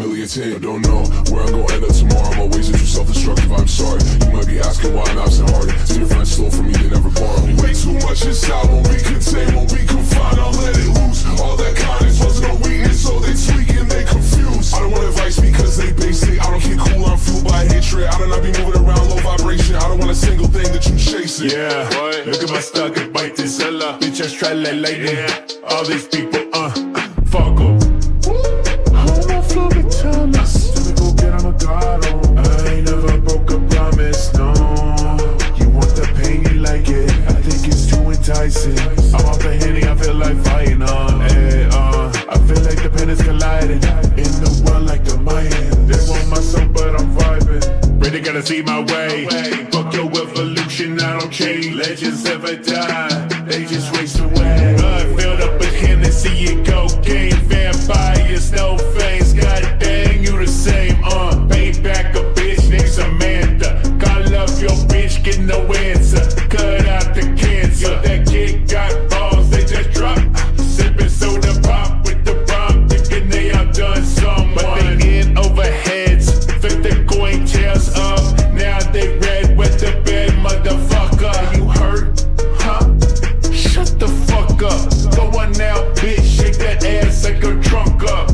humiliating. I don't know where I'm gonna end up tomorrow. My ways are too self-destructive, I'm sorry. You might be asking why I'm absent hearted. See your friends stole from me, they never borrow. Way too much inside, won't be contained, won't be confined, I'll let it loose. All that kindness wasn't no weakness, so they tweak and they confuse. I don't want advice because they basic. I don't get cool, I'm fueled by hatred. I don't not be moving around low vibration. I don't want a single thing that you chasing. Yeah, what? Look at my stock and bite this Sadzilla. Bitch, I strike like lightning. Yeah. All these people, fuck em. Hold my flow with Thomas. Tell me go get I'm a god on. I ain't never broke a promise, no. You want the pain, you like it. I think it's too enticing. I'm off the Henny, I feel like fighting on. Hey, I feel like the pen is colliding. In the world like the Mayan. They want my soul, but I'm vibing. Really gotta see my way. Fuck your evolution, I don't change. Legends never die, they just waste away. Blood filled up with Hennessy and cocaine. Vampires, no face, god dang, you the same. Payback a bitch named Samantha. Call up your bitch, get no answer. Cut out the cancer. That kid got balls, they just drop. Sipping soda pop with the bomb, thinking they outdone someone. But they in overheads, flip the coin tails up. Now they red with the bed, motherfucker. You hurt? Huh? Shut the fuck up. Go on now, bitch, shake that ass like a trunk up.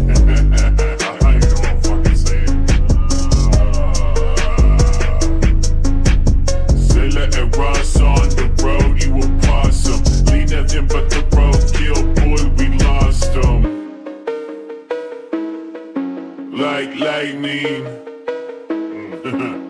Sadzilla and Ross on the road, you a possum. Leave nothing but the road, kill boy, we lost him. Like lightning.